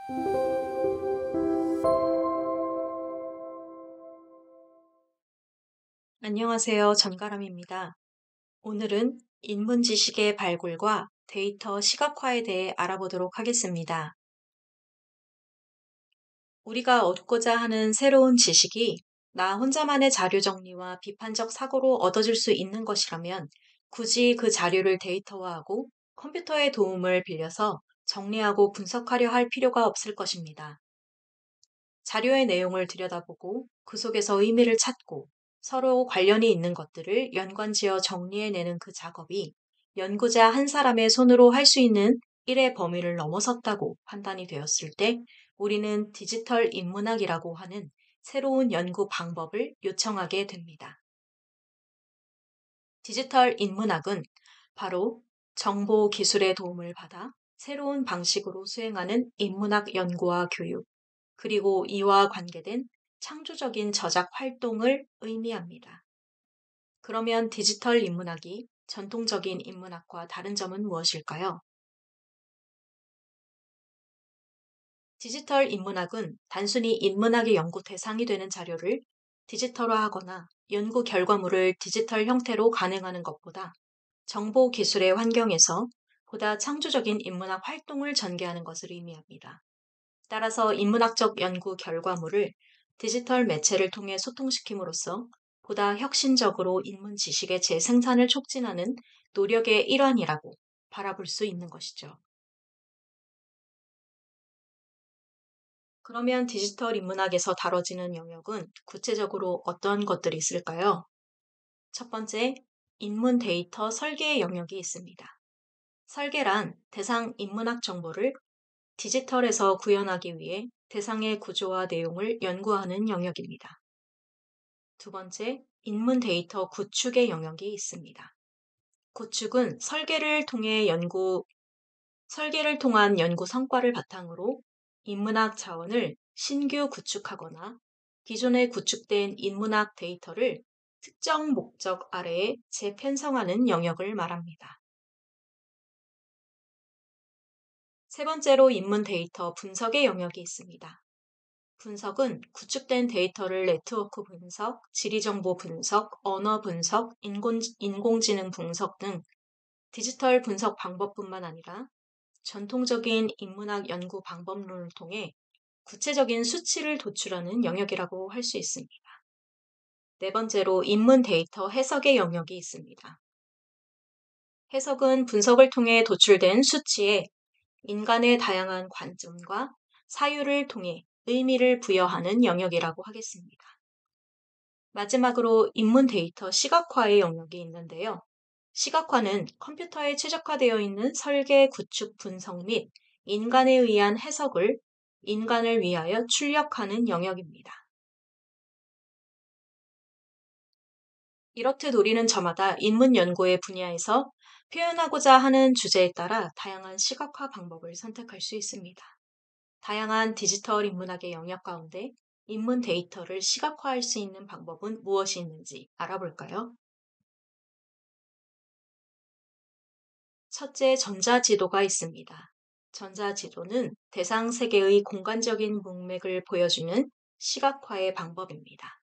안녕하세요. 전가람입니다. 오늘은 인문 지식의 발굴과 데이터 시각화에 대해 알아보도록 하겠습니다. 우리가 얻고자 하는 새로운 지식이 나 혼자만의 자료 정리와 비판적 사고로 얻어질 수 있는 것이라면 굳이 그 자료를 데이터화하고 컴퓨터의 도움을 빌려서 정리하고 분석하려 할 필요가 없을 것입니다. 자료의 내용을 들여다보고 그 속에서 의미를 찾고 서로 관련이 있는 것들을 연관지어 정리해내는 그 작업이 연구자 한 사람의 손으로 할 수 있는 일의 범위를 넘어섰다고 판단이 되었을 때 우리는 디지털 인문학이라고 하는 새로운 연구 방법을 요청하게 됩니다. 디지털 인문학은 바로 정보 기술의 도움을 받아 새로운 방식으로 수행하는 인문학 연구와 교육, 그리고 이와 관계된 창조적인 저작 활동을 의미합니다. 그러면 디지털 인문학이 전통적인 인문학과 다른 점은 무엇일까요? 디지털 인문학은 단순히 인문학의 연구 대상이 되는 자료를 디지털화하거나 연구 결과물을 디지털 형태로 간행하는 것보다 정보 기술의 환경에서 보다 창조적인 인문학 활동을 전개하는 것을 의미합니다. 따라서 인문학적 연구 결과물을 디지털 매체를 통해 소통시킴으로써 보다 혁신적으로 인문 지식의 재생산을 촉진하는 노력의 일환이라고 바라볼 수 있는 것이죠. 그러면 디지털 인문학에서 다뤄지는 영역은 구체적으로 어떤 것들이 있을까요? 첫 번째, 인문 데이터 설계의 영역이 있습니다. 설계란 대상 인문학 정보를 디지털에서 구현하기 위해 대상의 구조와 내용을 연구하는 영역입니다. 두 번째, 인문 데이터 구축의 영역이 있습니다. 구축은 설계를 통한 연구 성과를 바탕으로 인문학 자원을 신규 구축하거나 기존에 구축된 인문학 데이터를 특정 목적 아래에 재편성하는 영역을 말합니다. 세 번째로 인문 데이터 분석의 영역이 있습니다. 분석은 구축된 데이터를 네트워크 분석, 지리정보 분석, 언어 분석, 인공지능 분석 등 디지털 분석 방법뿐만 아니라 전통적인 인문학 연구 방법론을 통해 구체적인 수치를 도출하는 영역이라고 할 수 있습니다. 네 번째로 인문 데이터 해석의 영역이 있습니다. 해석은 분석을 통해 도출된 수치에 인간의 다양한 관점과 사유를 통해 의미를 부여하는 영역이라고 하겠습니다. 마지막으로 인문 데이터 시각화의 영역이 있는데요. 시각화는 컴퓨터에 최적화되어 있는 설계, 구축, 분석 및 인간에 의한 해석을 인간을 위하여 출력하는 영역입니다. 이렇듯 우리는 저마다 인문 연구의 분야에서 표현하고자 하는 주제에 따라 다양한 시각화 방법을 선택할 수 있습니다. 다양한 디지털 인문학의 영역 가운데 인문 데이터를 시각화할 수 있는 방법은 무엇이 있는지 알아볼까요? 첫째, 전자지도가 있습니다. 전자지도는 대상 세계의 공간적인 문맥을 보여주는 시각화의 방법입니다.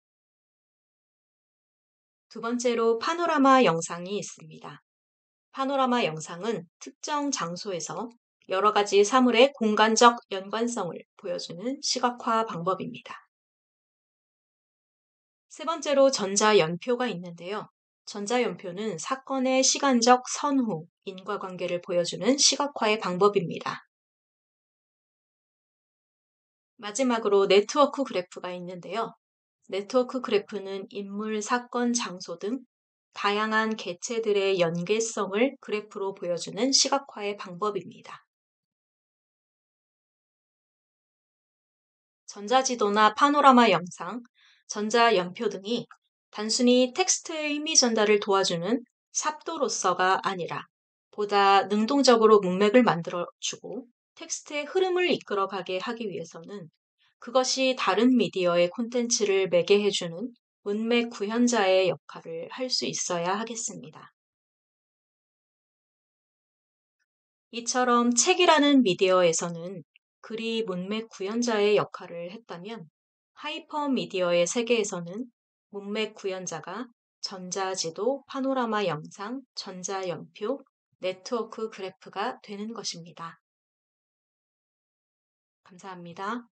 두 번째로 파노라마 영상이 있습니다. 파노라마 영상은 특정 장소에서 여러 가지 사물의 공간적 연관성을 보여주는 시각화 방법입니다. 세 번째로 전자연표가 있는데요. 전자연표는 사건의 시간적 선후, 인과관계를 보여주는 시각화의 방법입니다. 마지막으로 네트워크 그래프가 있는데요. 네트워크 그래프는 인물, 사건, 장소 등 다양한 개체들의 연계성을 그래프로 보여주는 시각화의 방법입니다. 전자지도나 파노라마 영상, 전자연표 등이 단순히 텍스트의 의미 전달을 도와주는 삽도로서가 아니라 보다 능동적으로 문맥을 만들어주고 텍스트의 흐름을 이끌어가게 하기 위해서는 그것이 다른 미디어의 콘텐츠를 매개해주는 문맥 구현자의 역할을 할 수 있어야 하겠습니다. 이처럼 책이라는 미디어에서는 글이 문맥 구현자의 역할을 했다면 하이퍼미디어의 세계에서는 문맥 구현자가 전자지도, 파노라마 영상, 전자연표, 네트워크 그래프가 되는 것입니다. 감사합니다.